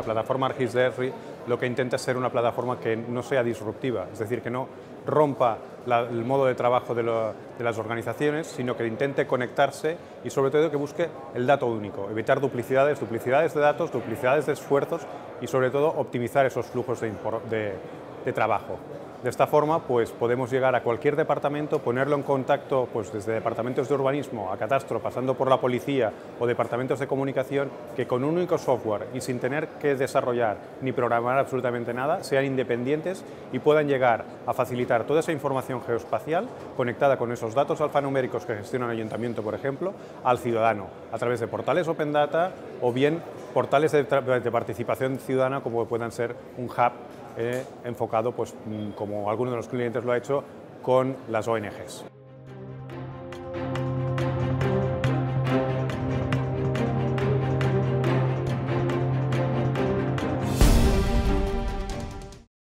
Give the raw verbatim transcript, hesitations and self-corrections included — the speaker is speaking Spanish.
la plataforma ArcGIS-D R I lo que intenta es ser una plataforma que no sea disruptiva, es decir, que no rompa la, el modo de trabajo de, lo, de las organizaciones, sino que intente conectarse y sobre todo que busque el dato único, evitar duplicidades, duplicidades de datos, duplicidades de esfuerzos y sobre todo optimizar esos flujos de, de, de trabajo. De esta forma, pues, podemos llegar a cualquier departamento, ponerlo en contacto pues, desde departamentos de urbanismo a catastro, pasando por la policía o departamentos de comunicación, que con un único software y sin tener que desarrollar ni programar absolutamente nada, sean independientes y puedan llegar a facilitar toda esa información geoespacial conectada con esos datos alfanuméricos que gestiona el ayuntamiento, por ejemplo, al ciudadano, a través de portales Open Data o bien portales de, de participación ciudadana como puedan ser un hub Eh, enfocado, pues, como alguno de los clientes lo ha hecho, con las O N Ges.